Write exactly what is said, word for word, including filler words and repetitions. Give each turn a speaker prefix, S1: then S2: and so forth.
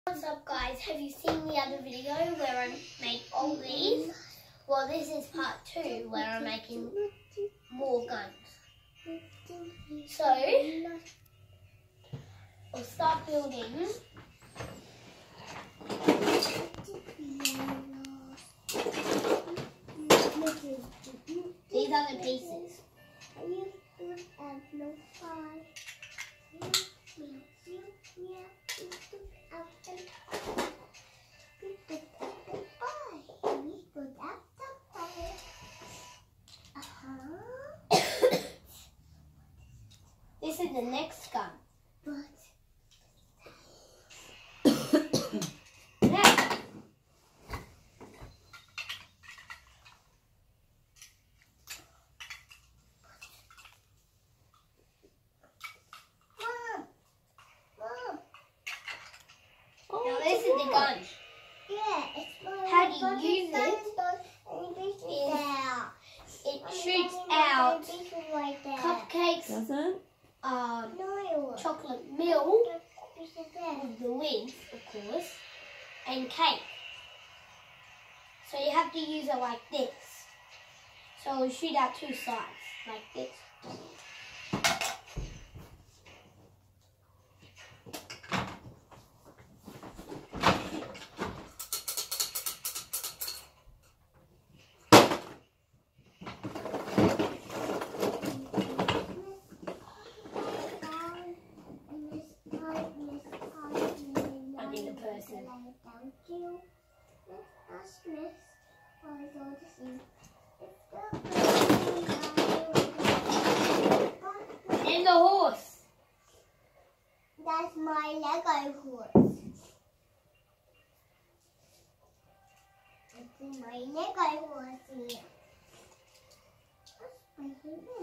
S1: What's up guys, have you seen the other video where I make all these? Well, this is part two where I'm making more guns. So, we'll start building. These are the pieces. This is the next gun. Next. Mom. Mom. Oh, now this is the gun.
S2: Yeah, it's
S1: How do you use it? It shoots out cupcakes,
S2: Doesn't?
S1: um,
S2: No.
S1: chocolate milk with the lid, of course, and cake. So you have to use it like this. So it'll shoot out two sides, like this. And the horse.
S2: That's my Lego horse. It's my Lego horse here. That's my favorite.